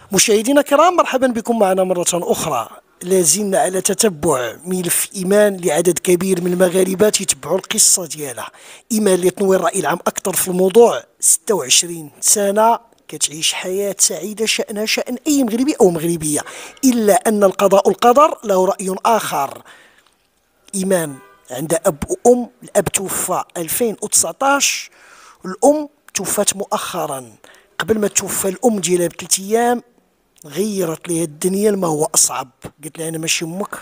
مشاهدينا الكرام، مرحبا بكم معنا مرة أخرى. لازلنا على تتبع ملف إيمان لعدد كبير من المغاربة يتبعوا القصة ديالها. إيمان اللي تنوي الرأي العام أكثر في الموضوع، 26 سنة كتعيش حياة سعيدة شأنها شأن أي مغربي أو مغربية، إلا أن القضاء القدر له رأي آخر. إيمان عندها أب وأم. الأب توفى 2019، الأم توفات مؤخرا. قبل ما توفى الأم ديالها بثلاث أيام غيرت ليها الدنيا لما هو أصعب. قلت لها أنا ماشي أمك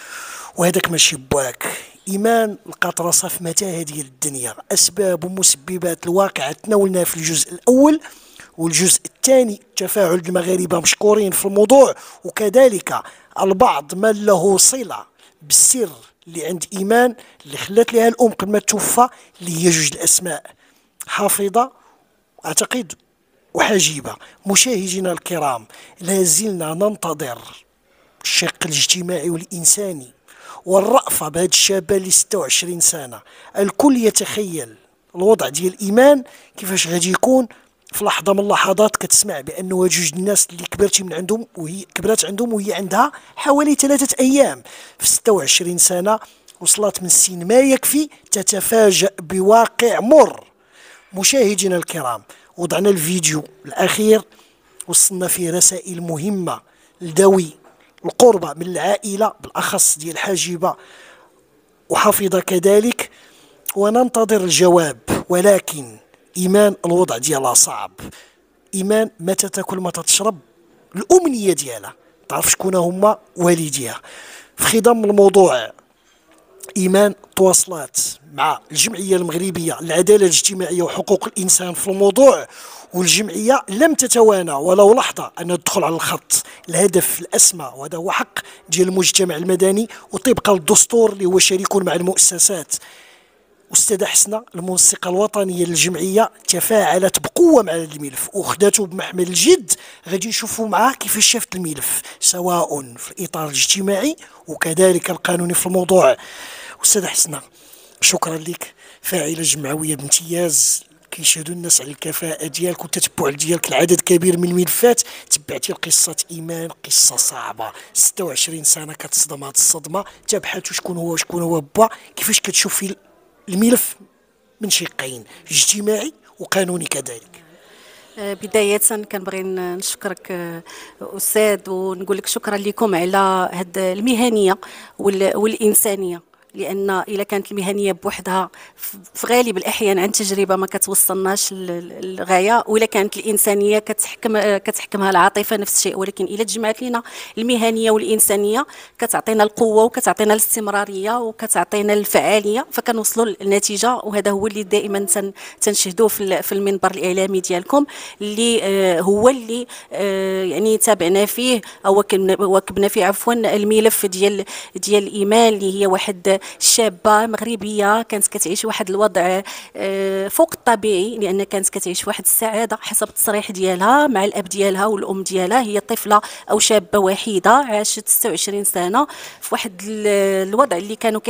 وهذاك ماشي باك. إيمان لقات راسها في متاهة ديال الدنيا. أسباب ومسببات الواقع تناولناها في الجزء الأول، والجزء الثاني تفاعل المغاربة مشكورين في الموضوع، وكذلك البعض ما له صلة بالسر اللي عند إيمان اللي خلات لها الأم قبل ما توفى، اللي هي جوج الأسماء، حافظة أعتقد وحجيبة. مشاهدينا الكرام، لازلنا ننتظر الشق الاجتماعي والإنساني والرأفة بهذه الشابة اللي 26 سنة. الكل يتخيل الوضع ديال إيمان كيفاش غادي يكون في لحظة من اللحظات كتسمع بأنه جوج الناس اللي كبرتي من عندهم وهي كبرت عندهم وهي عندها حوالي 3 أيام. في 26 سنة وصلت من السن ما يكفي تتفاجأ بواقع مر. مشاهدينا الكرام، وضعنا الفيديو الأخير وصلنا فيه رسائل مهمة لذوي القربى من العائلة، بالأخص ديال حاجبة وحافظة كذلك، وننتظر الجواب. ولكن إيمان الوضع ديالها صعب. إيمان متى تاكل متى تشرب، الأمنية ديالها تعرف شكون هما والديها. في خضم الموضوع إيمان تواصلت مع الجمعية المغربية للعدالة الاجتماعية وحقوق الإنسان في الموضوع، والجمعية لم تتوانى ولو لحظة أن تدخل على الخط. الهدف الأسمى وهذا هو حق ديال المجتمع المدني وطبقا للدستور اللي هو شريك مع المؤسسات. أستاذة حسنة المنسقة الوطنية للجمعية تفاعلت بقوة مع هذا الملف وخدته بمحمل الجد. غادي نشوفوا معاه كيفاش شافت الملف سواء في الإطار الاجتماعي وكذلك القانوني في الموضوع. أستاذة حسنة، شكرا لك، فاعلة جمعوية بامتياز. كيشهدوا الناس على الكفاءة ديالك والتتبع ديالك لعدد كبير من الملفات. تبعتي قصة إيمان، قصة صعبة، 26 سنة كتصدم هذه الصدمة. تبحثوا شكون هو با. كيفاش كتشوفي الملف من شقين، اجتماعي وقانوني كذلك؟ بداية كنبغي نشكرك أستاذ، ونقول لك شكرا لكم على هاد المهنية والإنسانية، لأن إذا كانت المهنية بوحدها في غالب الأحيان عن تجربة ما كتوصلناش للغاية، وإلا كانت الإنسانية كتحكمها العاطفة نفس الشيء. ولكن إذا تجمعت لنا المهنية والإنسانية كتعطينا القوة وكتعطينا الاستمرارية وكتعطينا الفعالية، فكنوصلوا للنتيجة. وهذا هو اللي دائما تنشهدوه في المنبر الإعلامي ديالكم، اللي هو اللي يعني تابعنا فيه أو واكبنا فيه عفوا الملف ديال إيمان، اللي هي واحد شابة مغربية كانت كتعيش واحد الوضع فوق الطبيعي، لأن كانت كتعيش واحد السعادة حسب التصريح ديالها مع الأب ديالها والأم ديالها. هي طفلة أو شابة وحيدة عاشت 26 سنة في واحد الوضع اللي كانوا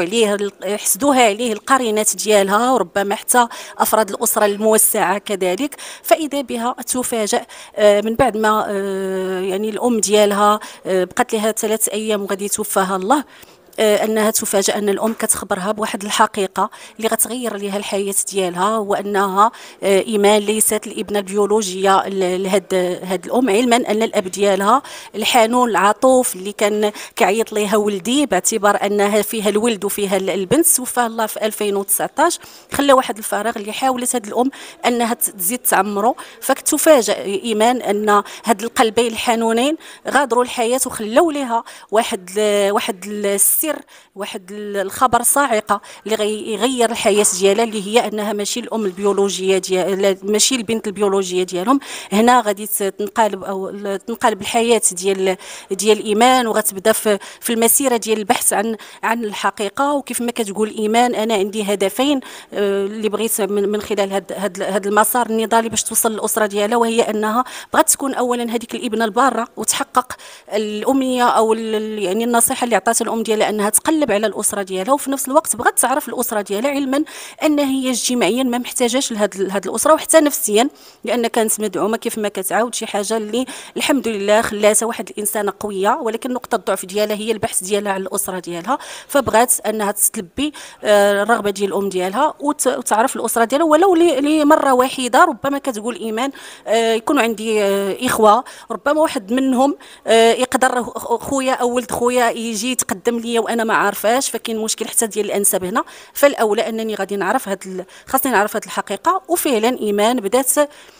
يحسدوها عليه القرينات ديالها وربما حتى أفراد الأسرة الموسعة كذلك. فإذا بها تفاجأ من بعد ما يعني الأم ديالها بقات لها 3 أيام وغادي توفاها الله، انها تفاجأ ان الام كتخبرها بواحد الحقيقه اللي غتغير ليها الحياه ديالها، وانها ايمان ليست الابنه البيولوجيه لهاد الام، علما ان الاب ديالها الحنون العطوف اللي كان كيعيط ليها ولدي باعتبار انها فيها الولد وفيها البنت، توفاه الله في 2019. خلى واحد الفراغ اللي حاولت هاد الام انها تزيد تعمره. فتفاجأ ايمان ان هاد القلبين الحنونين غادروا الحياه وخلوا لها واحد السر، واحد الخبر صاعقه اللي غيغير الحياه ديالها، اللي هي انها ماشي الام البيولوجيه ماشي البنت البيولوجيه ديالهم. هنا غادي تنقلب الحياه ديال ايمان، وغتبدا في المسيره ديال البحث عن الحقيقه. وكيف ما كتقول ايمان، انا عندي هدفين اللي بغيت من خلال هذا المسار النضالي باش توصل للاسره ديالها، وهي انها بغات تكون اولا هذيك الابنه الباره وتحقق الامنيه او يعني النصيحه اللي عطاتها الام ديالها، انها تقلب على الاسره ديالها، وفي نفس الوقت بغات تعرف الاسره ديالها، علما ان هي اجتماعيا ما محتاجاش لهاد الاسره، وحتى نفسيا لان كانت مدعومه كيف ما كتعاود، شي حاجه اللي الحمد لله خلاتها واحد الانسانه قويه، ولكن نقطه الضعف ديالها هي البحث ديالها على الاسره ديالها، فبغات انها تلبي الرغبه ديال الام ديالها وتعرف الاسره ديالها ولو لمره واحده. ربما كتقول ايمان يكونوا عندي اخوه، ربما واحد منهم يقدر خويا او ولد خويا يجي يتقدم ليا وانا ما عارفاش، فكاين مشكل حتى ديال الانساب هنا، فالاولى انني غادي نعرف خاصني نعرف هذه الحقيقه. وفعلا ايمان بدات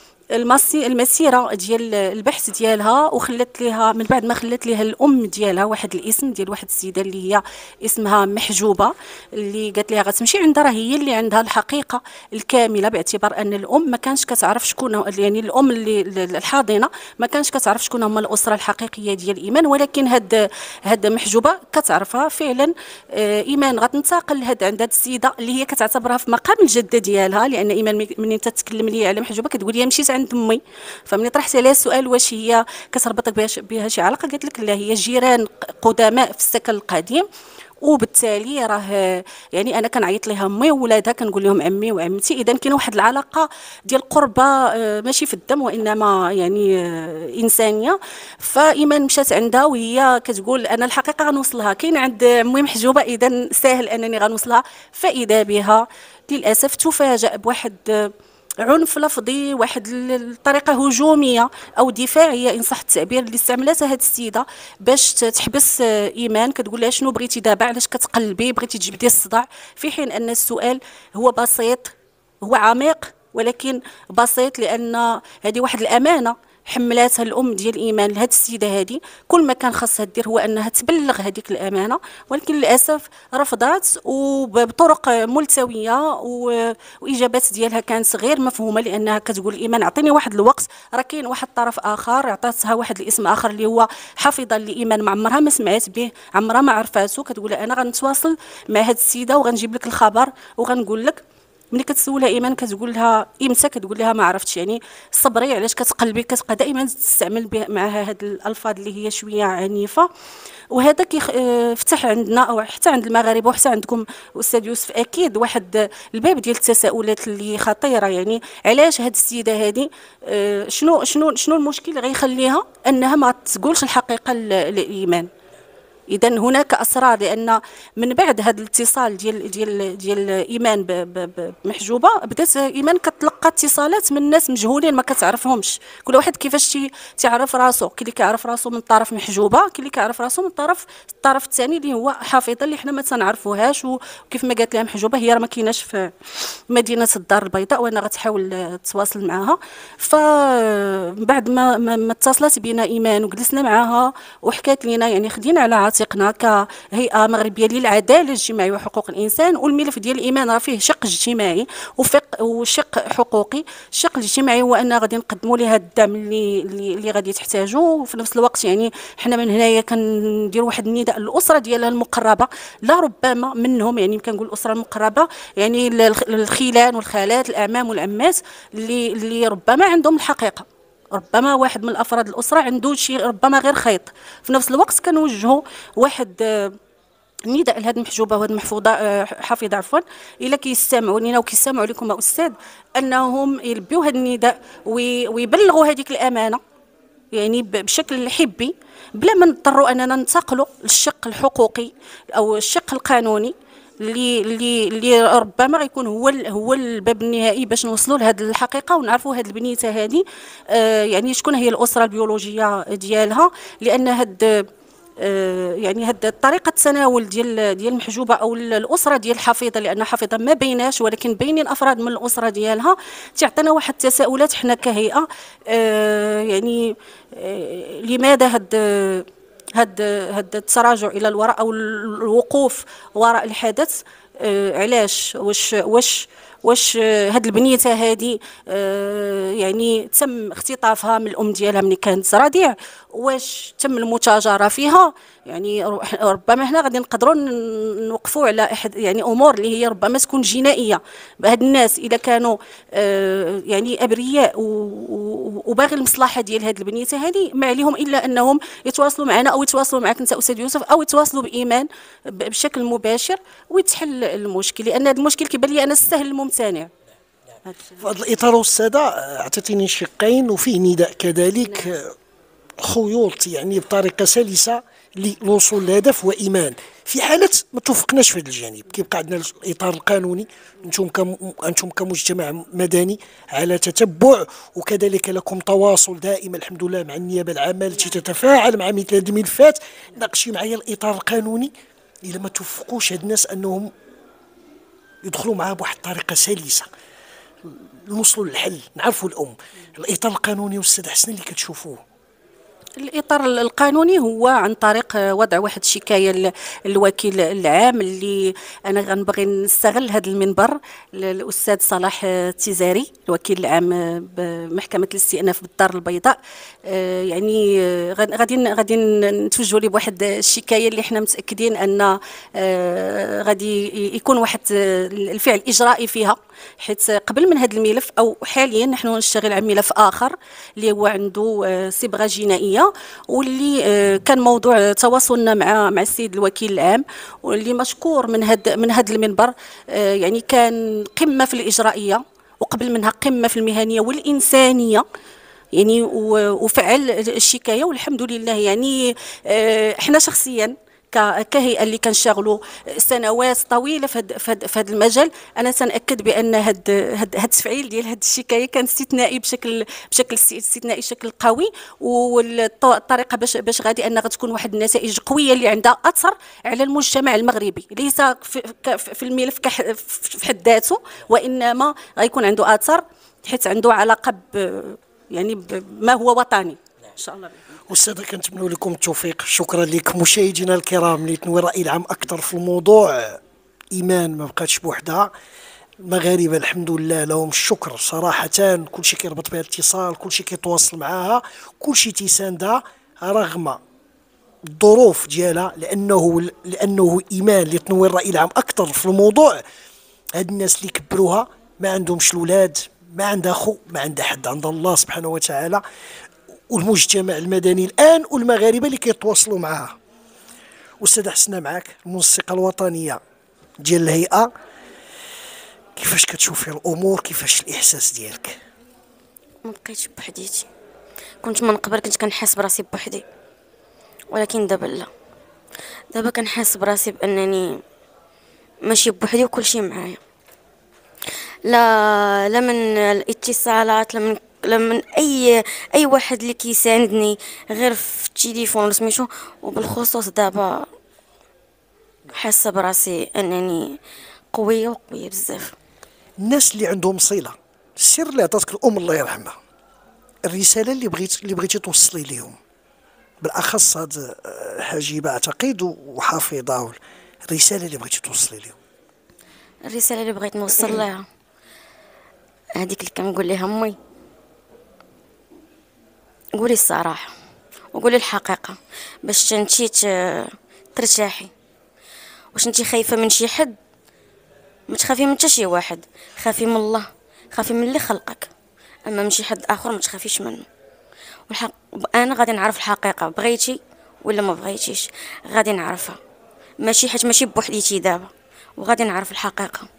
المسيره ديال البحث ديالها، وخلت ليها من بعد ما خلت ليها الام ديالها واحد الاسم ديال واحد السيده اللي هي اسمها محجوبه، اللي قالت ليها غتمشي عندها، راه هي اللي عندها الحقيقه الكامله، باعتبار ان الام ما كانش كتعرف شكون، يعني الام اللي الحاضنه ما كانش كتعرف شكون هما الاسره الحقيقيه ديال ايمان، ولكن هاد محجوبه كتعرفها فعلا. ايمان غتنتقل عند هاد السيده اللي هي كتعتبرها في مقام الجده ديالها، لان ايمان ملي تتكلم لي على محجوبه كتقول لي مشيت عند امي، فملي طرحت عليها السؤال واش هي كتربطك بها شي علاقه، قالت لك لا، هي جيران قدماء في السكن القديم، وبالتالي راه يعني انا كنعيط لها امي، وولادها كنقول لهم عمي وعمتي، اذا كاين واحد العلاقه ديال قربه ماشي في الدم وانما يعني انسانيه. فايمان مشات عندها وهي كتقول انا الحقيقه غنوصلها، كاين عند امي محجوبه، اذا ساهل انني غنوصلها. فاذا بها للاسف تفاجأ بواحد عنف لفظي، واحد الطريقه هجوميه او دفاعيه ان صح التعبير اللي استعملتها هذه السيده باش تحبس ايمان. كتقول لها شنو بغيتي دابا، علاش كتقلبي، بغيتي تجبدي الصداع، في حين ان السؤال هو بسيط، هو عميق ولكن بسيط، لان هذه واحد الامانه حملاتها الام ديال ايمان لهاد السيده هذه، كل ما كان خاصها دير هو انها تبلغ هذيك الامانه، ولكن للاسف رفضت وبطرق ملتويه، واجابات ديالها كانت غير مفهومه، لانها كتقول ايمان اعطيني واحد الوقت، راه كاين واحد الطرف اخر، عطاتها واحد الاسم اخر اللي هو حافظه لايمان ما عمرها ما سمعت به، عمرها ما عرفاتو، كتقول انا غنتواصل مع هاد السيده وغنجيب لك الخبر وغنقول لك. ملي كتسولها ايمان كتقول لها امتى، كتقول لها ما عرفتش، يعني صبري علاش كتقلبي، كتبقى دائما تستعمل معها هاد الالفاظ اللي هي شويه عنيفه. وهذا فتح عندنا او حتى عند المغاربه وحتى عندكم استاذ يوسف اكيد واحد الباب ديال التساؤلات اللي خطيره، يعني علاش هاد السيده هذه شنو المشكل اللي غيخليها انها ما تقولش الحقيقه لايمان. اذا هناك اسرار، لان من بعد هذا الاتصال ديال ايمان بمحجوبه، بدات ايمان كتلقى اتصالات من ناس مجهولين ما كتعرفهمش، كل واحد كيفاش تعرف راسو، كاين اللي كيعرف راسو من طرف محجوبه، كاين اللي كيعرف راسو من الطرف الثاني اللي هو حافظه، اللي حنا ما تنعرفوهاش. وكيف ما قالت لها محجوبه هي راه ما كايناش في مدينه الدار البيضاء، وانا غتحاول تواصل معها. فبعد ما اتصلت بنا ايمان وجلسنا معها وحكات لنا، يعني خدينا على عاتقنا كهيئه مغربيه للعداله الاجتماعيه وحقوق الانسان، والملف ديال الايمان راه فيه شق اجتماعي وشق حقوقي. الشق الاجتماعي هو ان غادي نقدموا لها الدعم اللي غادي تحتاجه، وفي نفس الوقت يعني حنا من هنايا كنديروا واحد النداء للاسره ديالها المقربه، لا ربما منهم، يعني كنقول الاسره المقربه يعني الخيلان والخالات الاعمام والعمات اللي ربما عندهم الحقيقه، ربما واحد من الافراد الاسره عنده شي ربما غير خيط. في نفس الوقت كنوجهوا واحد نداء لهاد المحجوبه وهاد المحفوظه حافظه عفوا، الا كيستمعوا لينا وكيستمعوا لكم استاذ، انهم يلبيوا هذا النداء ويبلغوا هذيك الامانه يعني بشكل حبي، بلا ما نضطروا اننا ننتقلوا للشق الحقوقي او الشق القانوني اللي ربما غيكون هو الباب النهائي باش نوصلوا لهذه الحقيقه ونعرفوا هذه البنيته هذه يعني شكون هي الاسره البيولوجيه ديالها. لان يعني هاد طريقه التناول ديال المحجوبه او الاسره ديال حفيظه، لان حفيظه ما بيناش ولكن بينين افراد من الاسره ديالها، تعطينا واحد التساؤلات حنا كهيئه. يعني لماذا هاد التراجع الى الوراء او الوقوف وراء الحدث؟ علاش واش هاد البنيته هذه يعني تم اختطافها من الام ديالها ملي كانت رضيع؟ واش تم المتاجره فيها؟ يعني ربما هنا غادي نقدروا نوقفوا على احد يعني امور اللي هي ربما تكون جنائيه. هاد الناس اذا كانوا يعني ابرياء وباغي المصلحه ديال هاد البنيته هذه، ما عليهم الا انهم يتواصلوا معنا او يتواصلوا معك انت استاذ يوسف، او يتواصلوا بايمان بشكل مباشر ويتحل المشكل، لان هذا المشكل كيبان لي انا السهل الممتنع. في هذا الاطار استاذه اعطيتيني شقين وفيه نداء كذلك، خيوط يعني بطريقه سلسه للوصول للهدف وايمان. في حاله ما توفقناش في هذا الجانب كيبقى عندنا الاطار القانوني، انتم كمجتمع مدني على تتبع، وكذلك لكم تواصل دائم الحمد لله مع النيابه العامه التي تتفاعل مع مثل هذه الملفات. ناقشي معايا الاطار القانوني، الا ما توفقوش هاد الناس انهم يدخلوا معاه بواحد الطريقه سلسه نوصلوا للحل نعرفوا الاطار القانوني والاستاذ حسن اللي كتشوفوه. الإطار القانوني هو عن طريق وضع واحد الشكاية للوكيل العام، اللي أنا غنبغي نستغل هذا المنبر للأستاذ صلاح التزاري الوكيل العام بمحكمة الاستئناف بالدار البيضاء. يعني غادي نتوجهوا ليه بواحد الشكاية اللي حنا متأكدين أن غادي يكون واحد الفعل إجرائي فيها، حيث قبل من هذا الملف أو حاليا نحن نشتغل على ملف آخر اللي هو عنده صبغة جنائية، واللي كان موضوع تواصلنا مع السيد الوكيل العام، واللي مشكور من هذا المنبر. يعني كان قمة في الإجرائية، وقبل منها قمة في المهنية والإنسانية، يعني وفعل الشكاية والحمد لله. يعني احنا شخصيا كهيئه اللي كنشتغلوا سنوات طويله في هذا المجال، انا سنأكد بان هذا التفعيل ديال هذه الشكايه كان استثنائي بشكل استثنائي بشكل قوي، والطريقه باش غادي ان غتكون واحد النتائج قويه اللي عندها اثر على المجتمع المغربي، ليس في الملف في حد ذاته، وانما غيكون عنده اثر حيث عنده علاقه يعني بما هو وطني ان شاء الله. أستاذة كنتمنوا لكم التوفيق. شكرا لكم مشاهدينا الكرام اللي تنوي الرأي العام أكثر في الموضوع. إيمان ما بقاتش بوحدها، المغاربة الحمد لله لهم الشكر صراحة، كل شيء كيربط بها الاتصال، كل شيء كيتواصل معاها، كل شيء تيساندها رغم الظروف ديالها، لأنه إيمان اللي تنوي الرأي العام أكثر في الموضوع. هاد الناس اللي كبروها ما عندهمش الأولاد، ما عندها خو، ما عندها حد، عند الله سبحانه وتعالى والمجتمع المدني الآن والمغاربة اللي كيتواصلوا معها. أستاذ حسنا معاك المنسقة الوطنية ديال الهيئة، كيفاش كتشوفي الأمور، كيفاش الإحساس ديالك؟ ما بقيتش بوحديتي، كنت من قبل كنت كنحس براسي بوحدي، ولكن دابا لا، دابا كنحس براسي بأنني ماشي بوحدي وكل شيء معايا، لا من الاتصالات، لا من اي واحد اللي كيساندني غير في التليفون سميتو. وبالخصوص دابا حاسه براسي انني قويه وقويه بزاف. الناس اللي عندهم صله، السر اللي عطاتك الام الله يرحمها، الرساله اللي بغيتي توصلي لهم، بالاخص هاد حاجبه اعتقد وحافظه، الرساله اللي بغيتي توصلي لهم. الرساله اللي بغيت نوصل لها هذيك اللي كنقول لها امي، قولي الصراحه وقولي الحقيقه باش انتي ترتاحي. واش انتي خايفه من شي حد؟ ما تخافي من حتى شي واحد، خافي من الله، خافي من اللي خلقك، اما من شي حد اخر ما تخافيش منه. انا غادي نعرف الحقيقه، بغيتي ولا ما بغيتيش غادي نعرفها، ماشي بوحديتي دابا، وغادي نعرف الحقيقه.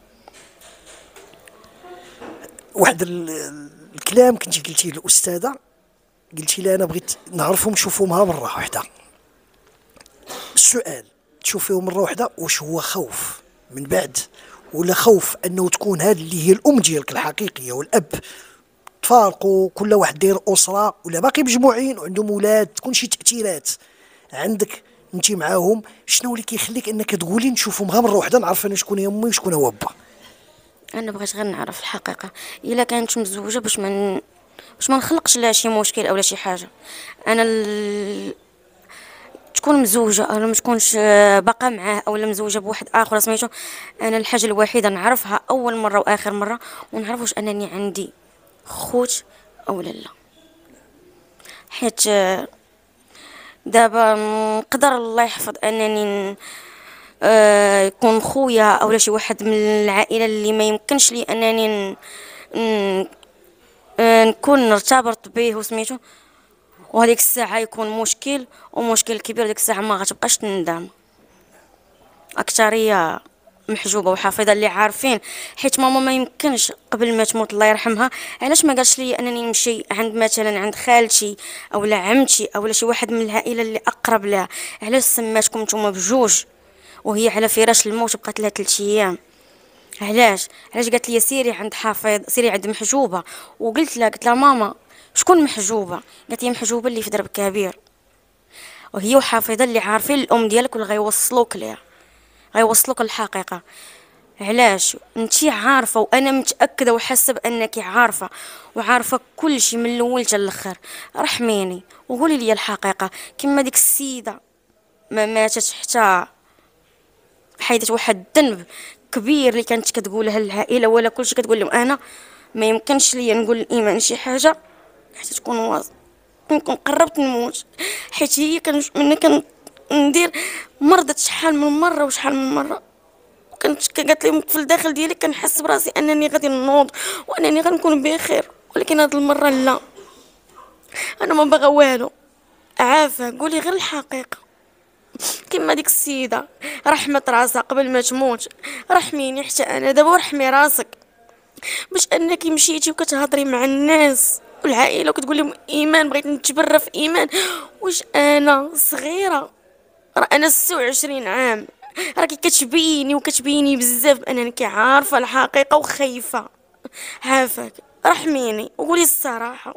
واحد الكلام كنتي قلتيه للاستاذه، قلتي لي انا بغيت نعرفهم نشوفهم مره واحده. السؤال تشوفيهم مره واحده، واش هو خوف من بعد، ولا خوف انه تكون هذه اللي هي الام ديالك الحقيقيه والاب تفارقوا، كل واحد داير اسره، ولا باقي مجموعين وعندهم اولاد، تكون شي تاثيرات عندك انت معاهم؟ شنو اللي كيخليك انك تقولي نشوفهم غير مره واحده نعرف انا شكون هي امي وشكون هو با؟ انا بغيت غير نعرف الحقيقه، الا كانت مزوجه باش ما نخلقش لها شي مشكل او شي حاجه. انا تكون مزوجه او ما تكونش باقا معاه، او مزوجه بواحد اخر سميتو، انا الحاجه الوحيده نعرفها اول مره واخر مره، ونعرف واش انني عندي خوت او لا. حيت دابا نقدر الله يحفظ انني يكون خويا او شي واحد من العائله اللي ما يمكنش لي انني نكون ارتبطت به وسميتو، وهذيك الساعة يكون مشكل ومشكل كبير، ديك الساعة ما غتبقاش تندم. أكترية محجوبة وحافظة اللي عارفين، حيت ماما ما يمكنش قبل ما تموت الله يرحمها علاش ما قالش لي انني نمشي عند مثلا عند خالتي او لا عمتي او لا شي واحد من العائله اللي اقرب لها. علاش سماتكم نتوما بجوج وهي على فراش الموت بقات لها 3 ايام؟ علاش قالت لي سيري عند حافظ، سيري عند محجوبه؟ وقلت لها قلت لها ماما شكون محجوبه؟ قالت لي محجوبه اللي في درب كبير، وهي وحافظه اللي عارفين الام ديالك واللي غيوصلوك ليها، غيوصلوك الحقيقه. علاش انتي عارفه وانا متاكده وحاسه بانك عارفه وعارفه كل شيء من الاول حتى الاخر. رحميني وقولي لي الحقيقه، كما ديك السيده ما ماتت حتى حيدت واحد الذنب كبير اللي كانت كتقولها العائله ولا كلشي كتقول لهم. انا ما يمكنش ليا نقول الايمان شي حاجه حتى تكون واصل، نكون قربت نموت، حيت هي كان ندير مرضت شحال من مره وشحال من مره، كانت قالت لي في الداخل ديالي كنحس براسي انني غادي نوض وانني غنكون بخير، ولكن هاد المره لا، انا ما باغا والو. عافا قولي غير الحقيقه كما ديك السيده رحمت راسها قبل ما تموت. رحميني حتى انا دابا، ورحمي راسك باش انك مشيتي وكتهضري مع الناس والعائله وكتقول لهم ايمان، بغيت نتبرى في ايمان. واش انا صغيره؟ راه انا 26 عام، راكي كتبيني وكتبيني بزاف بانك عارفه الحقيقه وخايفه. عافاك رحميني وقولي الصراحه.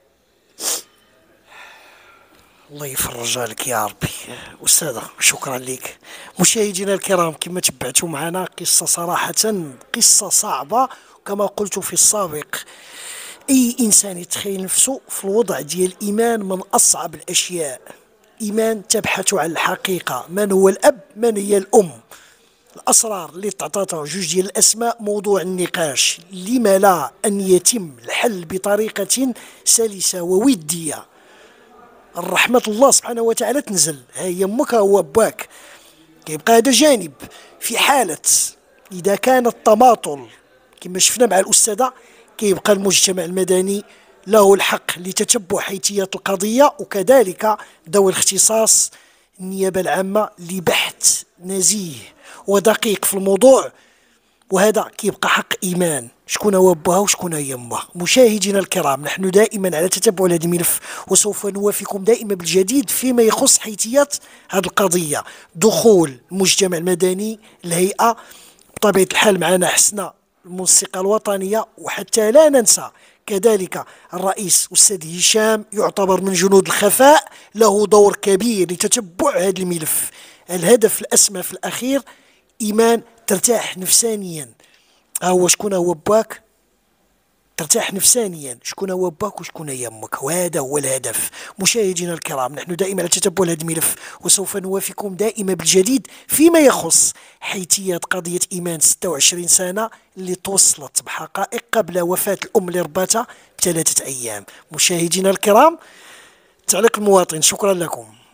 الله يفرج عليك يا ربي. أستاذة شكرا لك. مشاهدينا الكرام كما تبعتوا معنا قصة صراحة قصة صعبة، كما قلت في السابق أي إنسان يتخيل نفسه في الوضع ديال الإيمان من أصعب الأشياء. إيمان تبحث عن الحقيقة، من هو الأب، من هي الأم. الأسرار اللي تعطاتها جوج ديال الأسماء موضوع النقاش، لما لا أن يتم الحل بطريقة سلسة وودية. الرحمة الله سبحانه وتعالى تنزل، هي يمك هو باك. كيبقى هذا جانب في حالة إذا كان التماطل كما شفنا مع الأستاذة، كيبقى المجتمع المدني له الحق لتتبع حيثيات القضية، وكذلك ذوي الاختصاص النيابة العامة لبحث نزيه ودقيق في الموضوع. وهذا كيبقى حق إيمان، شكون هو باها وشكون هي يمها. مشاهدينا الكرام نحن دائما على تتبع هذا الملف، وسوف نوافيكم دائما بالجديد فيما يخص حيثيات هذه القضية. دخول المجتمع المدني، الهيئة، بطبيعة الحال معنا حسنة المنسقة الوطنية، وحتى لا ننسى كذلك الرئيس أستاذ هشام يعتبر من جنود الخفاء، له دور كبير لتتبع هذا الملف. الهدف الأسمى في الأخير إيمان ترتاح نفسانيا. هو شكون هو باك، ترتاح نفسانيا شكون هو باك وشكون هي يمك، وهذا هو الهدف. مشاهدينا الكرام نحن دائما على تتبع هذا الملف، وسوف نوافيكم دائما بالجديد فيما يخص حيثيات قضية إيمان 26 سنة اللي توصلت بحقائق قبل وفاة الأم اللي رباتها ب3 أيام. مشاهدينا الكرام تعليق المواطن، شكرا لكم.